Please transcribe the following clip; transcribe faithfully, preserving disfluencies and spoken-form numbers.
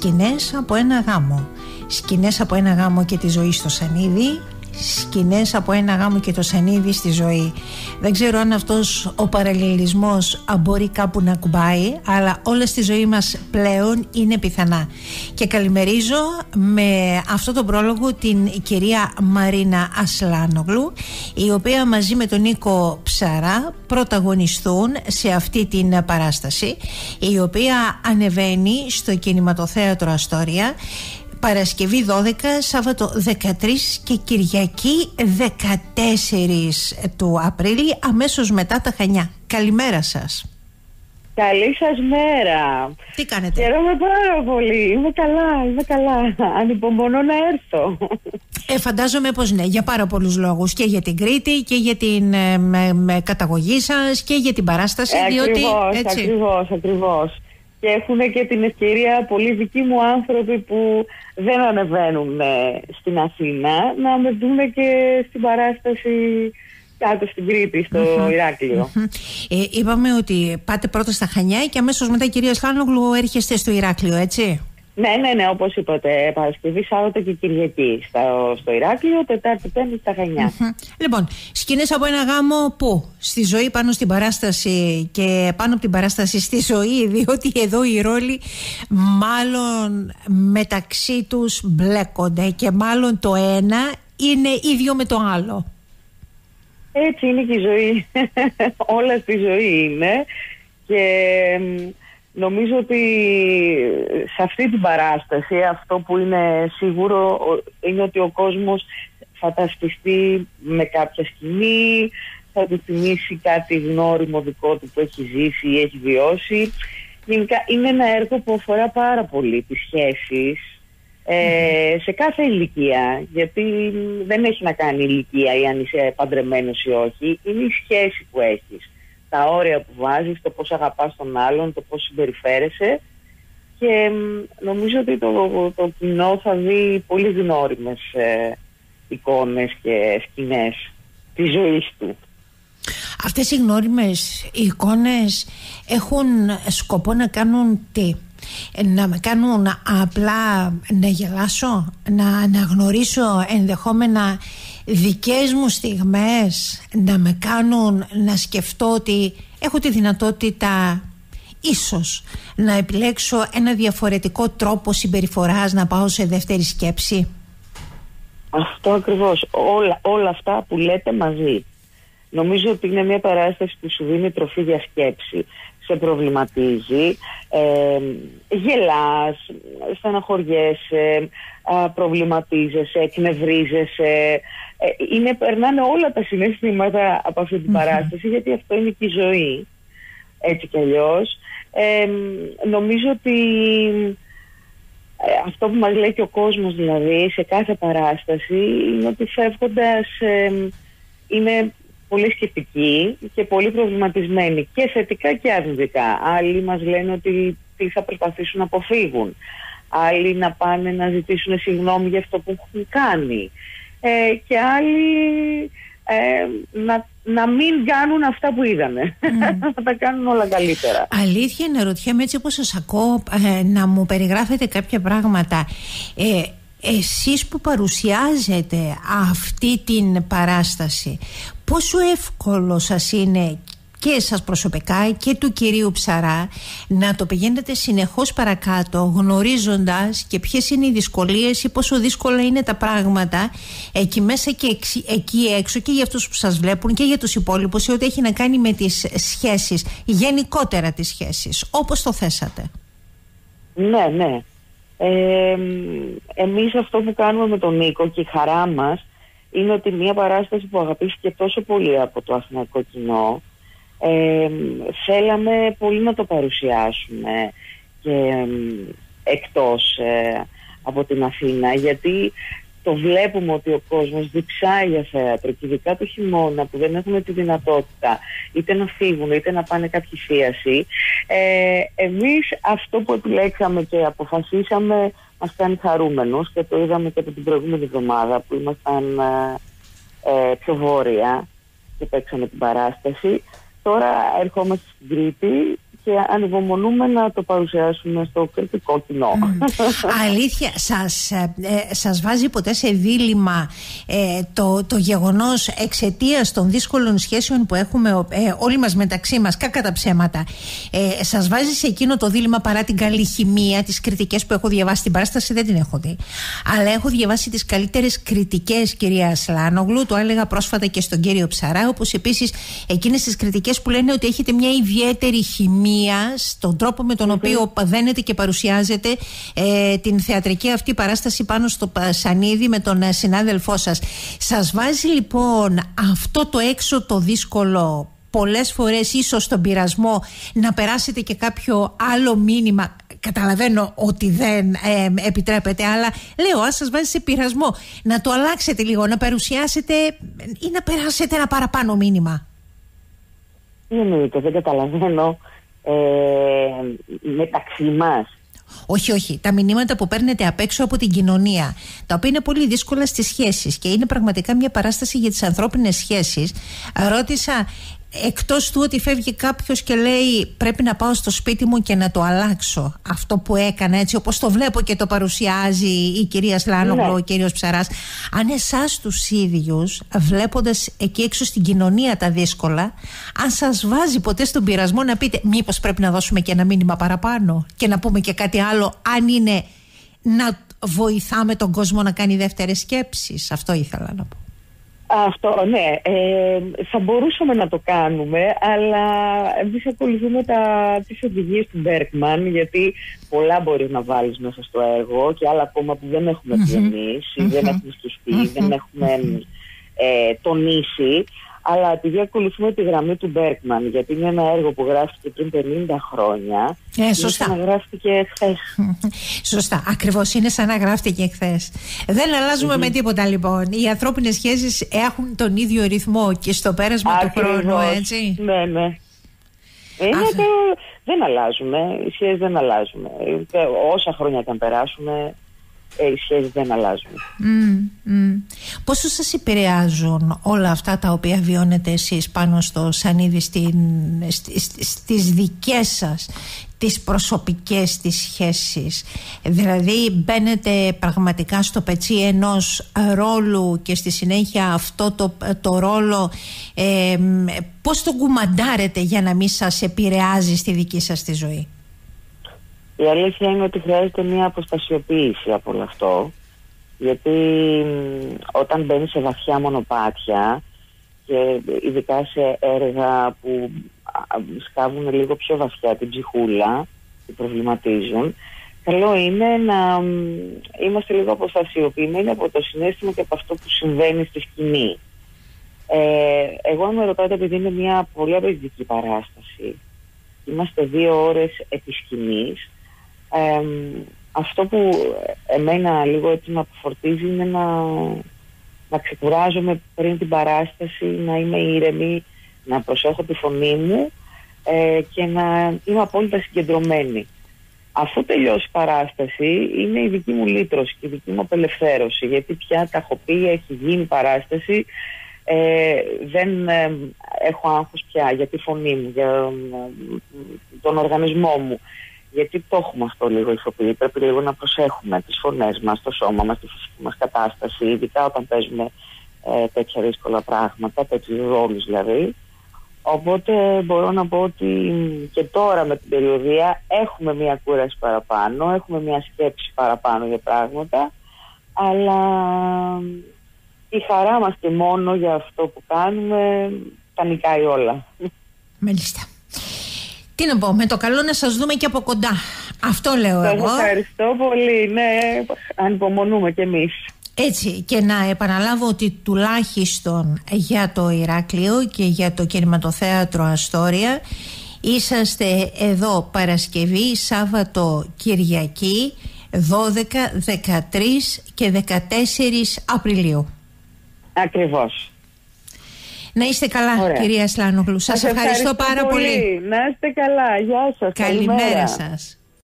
σκηνές από ένα γάμο. Σκηνές από ένα γάμο και τη ζωή στο Σανίδι. Σκηνές από ένα γάμο και το Σανίδι στη ζωή. Δεν ξέρω αν αυτός ο παραλληλισμός μπορεί κάπου να κουμπάει, αλλά όλα στη ζωή μας πλέον είναι πιθανά. Και καλημερίζω με αυτό το πρόλογο την κυρία Μαρίνα Ασλάνογλου, η οποία μαζί με τον Νίκο Ψαρά πρωταγωνιστούν σε αυτή την παράσταση, η οποία ανεβαίνει στο Κινηματοθέατρο Αστόρια Παρασκευή δώδεκα, Σάββατο δεκατρείς και Κυριακή δεκατέσσερις του Απρίλη, αμέσως μετά τα Χανιά. Καλημέρα σας. Καλή σας μέρα. Τι κάνετε? Χαίρομαι πάρα πολύ. Είμαι καλά, είμαι καλά. Ανυπομονώ να έρθω. Ε, φαντάζομαι πως ναι, για πάρα πολλούς λόγους. Και για την Κρήτη και για την ε, με, με καταγωγή σας και για την παράσταση. Ε, διότι, ακριβώς, έτσι. ακριβώς, ακριβώς. Και έχουν και την ευκαιρία πολλοί δικοί μου άνθρωποι που δεν ανεβαίνουν στην Αθήνα να με δουν και στην παράσταση κάτω στην Κρήτη, στο uh-huh. Ηράκλειο. Uh-huh. Ε, είπαμε ότι πάτε πρώτα στα Χανιά και αμέσως μετά, κυρία Ασλάνογλου, έρχεστε στο Ηράκλειο, έτσι? Ναι, ναι, ναι, όπως είπατε, Παρασκευή, Σάββατο και Κυριακή στο, στο Ηράκλειο, Τετάρτη, Πέμπτη στα Χανιά. Mm-hmm. Λοιπόν, σκηνές από ένα γάμο πού? Στη ζωή πάνω στην παράσταση και πάνω από την παράσταση στη ζωή, διότι εδώ οι ρόλοι μάλλον μεταξύ τους μπλέκονται και μάλλον το ένα είναι ίδιο με το άλλο. Έτσι είναι και η ζωή. Όλα στη ζωή είναι και νομίζω ότι σε αυτή την παράσταση αυτό που είναι σίγουρο είναι ότι ο κόσμος θα ταυτιστεί με κάποια σκηνή, θα του θυμίσει κάτι γνώριμο δικό του που έχει ζήσει ή έχει βιώσει. Γενικά είναι ένα έργο που αφορά πάρα πολύ τις σχέσεις ε, σε κάθε ηλικία, γιατί δεν έχει να κάνει ηλικία ή αν είσαι παντρεμένος ή όχι, είναι η σχέση που έχεις, τα όρια που βάζεις, το πώς αγαπάς τον άλλον, το πώς συμπεριφέρεσαι, και νομίζω ότι το, το, το κοινό θα δει πολύ γνώριμες ε, εικόνες και σκηνές της ζωής του. Αυτές οι γνώριμες εικόνες έχουν σκοπό να κάνουν τι? Να με κάνουν απλά να γελάσω, να αναγνωρίσω ενδεχόμενα δικές μου στιγμές, να με κάνουν να σκεφτώ ότι έχω τη δυνατότητα ίσως να επιλέξω ένα διαφορετικό τρόπο συμπεριφοράς, να πάω σε δεύτερη σκέψη? Αυτό ακριβώς, όλα, όλα αυτά που λέτε μαζί. Νομίζω ότι είναι μια παράσταση που σου δίνει τροφή για σκέψη, σε προβληματίζει, ε, γελάς, στεναχωριέσαι, α, προβληματίζεσαι, εκνευρίζεσαι. Ε, είναι, περνάνε όλα τα συναισθήματα από αυτή την mm-hmm. παράσταση, γιατί αυτό είναι και η ζωή, έτσι κι αλλιώς. Ε, νομίζω ότι ε, αυτό που μας λέει και ο κόσμος, δηλαδή, σε κάθε παράσταση, είναι ότι φεύγοντας ε, είναι πολύ σκεπτικοί και πολύ προβληματισμένοι, και θετικά και αρνητικά. Άλλοι μας λένε ότι τι θα προσπαθήσουν να αποφύγουν, άλλοι να πάνε να ζητήσουν συγγνώμη για αυτό που έχουν κάνει, ε, και άλλοι ε, να, να μην κάνουν αυτά που είδανε, mm. να τα κάνουν όλα καλύτερα. Αλήθεια είναι, ρωτιέμαι, έτσι όπως σας ακούω, ε, να μου περιγράφετε κάποια πράγματα. ε, Εσείς που παρουσιάζετε αυτή την παράσταση, πόσο εύκολο σας είναι, και εσάς προσωπικά και του κυρίου Ψαρά, να το πηγαίνετε συνεχώς παρακάτω, γνωρίζοντας και ποιες είναι οι δυσκολίες ή πόσο δύσκολα είναι τα πράγματα εκεί μέσα και εξ, εκεί έξω, και για αυτούς που σας βλέπουν και για τους υπόλοιπους, σε ό,τι έχει να κάνει με τις σχέσεις, γενικότερα τις σχέσεις, όπως το θέσατε? Ναι, ναι. Ε, εμείς αυτό που κάνουμε με τον Νίκο, και η χαρά μας είναι ότι μια παράσταση που αγαπήθηκε τόσο πολύ από το αθηναϊκό κοινό, ε, θέλαμε πολύ να το παρουσιάσουμε και ε, εκτός ε, από την Αθήνα, γιατί το βλέπουμε ότι ο κόσμος διψάει για θέατρο, και ειδικά το χειμώνα που δεν έχουν τη δυνατότητα είτε να φύγουν είτε να πάνε κάποιοι θίαση. Ε, εμείς αυτό που επιλέξαμε και αποφασίσαμε μας κάνει χαρούμενους, και το είδαμε και από την προηγούμενη εβδομάδα που ήμασταν ε, πιο βόρεια και παίξαμε την παράσταση. Τώρα ερχόμαστε στην Κρήτη και ανυπομονούμε να το παρουσιάσουμε στο κριτικό κοινό. Mm. Αλήθεια, σας, ε, σας βάζει ποτέ σε δίλημμα ε, το, το γεγονός εξαιτίας των δύσκολων σχέσεων που έχουμε ε, όλοι μας μεταξύ μας, κακά τα ψέματα, ε, σας βάζει σε εκείνο το δίλημμα, παρά την καλή χημεία, τις κριτικές που έχω διαβάσει, την παράσταση δεν την έχω δει, αλλά έχω διαβάσει τις καλύτερες κριτικές, κυρία Ασλάνογλου, το έλεγα πρόσφατα και στον κύριο Ψαρά, όπως επίσης εκείνες τις κριτικές που λένε ότι έχετε μια ιδιαίτερη χημεία στον τρόπο με τον mm-hmm. οποίο δένετε και παρουσιάζετε ε, την θεατρική αυτή παράσταση πάνω στο σανίδι με τον συνάδελφό σας. Σας βάζει λοιπόν αυτό το έξω το δύσκολο πολλές φορές ίσως τον πειρασμό να περάσετε και κάποιο άλλο μήνυμα? Καταλαβαίνω ότι δεν ε, επιτρέπεται, αλλά λέω, ας σας βάζει σε πειρασμό να το αλλάξετε λίγο, να παρουσιάσετε ή να περάσετε ένα παραπάνω μήνυμα. Τι εννοείται, δεν καταλαβαίνω. Ε, μεταξύ μας. Όχι, όχι. Τα μηνύματα που παίρνετε απ' έξω από την κοινωνία, τα οποία είναι πολύ δύσκολα στις σχέσεις και είναι πραγματικά μια παράσταση για τις ανθρώπινες σχέσεις. Ρώτησα, εκτός του ότι φεύγει κάποιος και λέει πρέπει να πάω στο σπίτι μου και να το αλλάξω, αυτό που έκανα, έτσι όπως το βλέπω και το παρουσιάζει η κυρία Σλάνογλου, ναι. ο κύριος Ψαράς, αν εσάς τους ίδιους, βλέποντας εκεί έξω στην κοινωνία τα δύσκολα, αν σας βάζει ποτέ στον πειρασμό να πείτε μήπως πρέπει να δώσουμε και ένα μήνυμα παραπάνω και να πούμε και κάτι άλλο, αν είναι να βοηθάμε τον κόσμο να κάνει δεύτερες σκέψεις? Αυτό ήθελα να πω. Αυτό, ναι, ε, θα μπορούσαμε να το κάνουμε, αλλά εμείς ακολουθούμε τα, τις οδηγίες του Μπέρκμαν, γιατί πολλά μπορεί να βάλεις μέσα στο έργο και άλλα ακόμα που δεν έχουμε πει εμείς, mm-hmm. δεν έχουμε σκεφτεί, mm-hmm. δεν έχουμε ε, τονίσει, αλλά επειδή ακολουθούμε τη γραμμή του Μπέρκμαν, γιατί είναι ένα έργο που γράφτηκε πριν πενήντα χρόνια, ε, σωστά. είναι σαν να γράφτηκε χθες. Σωστά, ακριβώς, είναι σαν να γράφτηκε χθες. Δεν αλλάζουμε mm-hmm. με τίποτα λοιπόν. Οι ανθρώπινες σχέσεις έχουν τον ίδιο ρυθμό και στο πέρασμα Ακριβώς. του χρόνου, έτσι. Ναι, ναι. Είναι το... Δεν αλλάζουμε, οι σχέσεις δεν αλλάζουμε. Όσα χρόνια και αν περάσουμε, οι σχέσεις δεν αλλάζουν. Mm, mm. Πόσο σας επηρεάζουν όλα αυτά τα οποία βιώνετε εσείς πάνω στο σανίδι στην, στις, στις δικές σας τις προσωπικές τις σχέσεις? Δηλαδή μπαίνετε πραγματικά στο πετσί ενός ρόλου και στη συνέχεια αυτό το, το ρόλο ε, πώς το κουμαντάρετε για να μην σας επηρεάζει στη δική σας τη ζωή? Η αλήθεια είναι ότι χρειάζεται μια αποστασιοποίηση από όλο αυτό, γιατί όταν μπαίνεις σε βαθιά μονοπάτια και ειδικά σε έργα που σκάβουν λίγο πιο βαθιά την ψυχούλα, την προβληματίζουν, καλό είναι να είμαστε λίγο αποστασιοποιημένοι από το συναίσθημα και από αυτό που συμβαίνει στη σκηνή. Ε, εγώ αν με ρωτάτε, επειδή είναι μια πολύ απαιτητική παράσταση, είμαστε δύο ώρες επί σκηνής, Ε, αυτό που εμένα λίγο έτσι με αποφορτίζει είναι να, να ξεκουράζομαι πριν την παράσταση, να είμαι ήρεμη, να προσέχω τη φωνή μου ε, και να είμαι απόλυτα συγκεντρωμένη. Αφού τελειώσει η παράσταση είναι η δική μου λύτρωση και η δική μου απελευθέρωση, γιατί πια τα έχω πει, έχει γίνει η παράσταση, ε, δεν ε, έχω άγχος πια για τη φωνή μου, για ε, τον οργανισμό μου. Γιατί το έχουμε αυτό λίγο ηθοποιοί, πρέπει λίγο να προσέχουμε τις φωνές μας, το σώμα μας, τη φυσική μας κατάσταση, ειδικά όταν παίζουμε ε, τέτοια δύσκολα πράγματα, τέτοιους ρόλους δηλαδή. Οπότε μπορώ να πω ότι και τώρα με την περιοδεία έχουμε μια κούραση παραπάνω, έχουμε μια σκέψη παραπάνω για πράγματα, αλλά η χαρά μας και μόνο για αυτό που κάνουμε τα νικάει όλα. Μάλιστα. Τι να πω, με το καλό να σας δούμε και από κοντά. Αυτό λέω εγώ. Ευχαριστώ πολύ, ναι, ανυπομονούμε κι εμείς. Έτσι, και να επαναλάβω ότι τουλάχιστον για το Ηράκλειο και για το κινηματοθέατρο Αστόρια είσαστε εδώ Παρασκευή, Σάββατο, Κυριακή δώδεκα, δεκατρείς και δεκατέσσερις Απριλίου. Ακριβώς. Να είστε καλά. Ωραία. Κυρία Ασλάνογλου. Σας ευχαριστώ, ευχαριστώ πάρα πολύ. πολύ. Να είστε καλά. Γεια σας. Καλημέρα, Καλημέρα σας.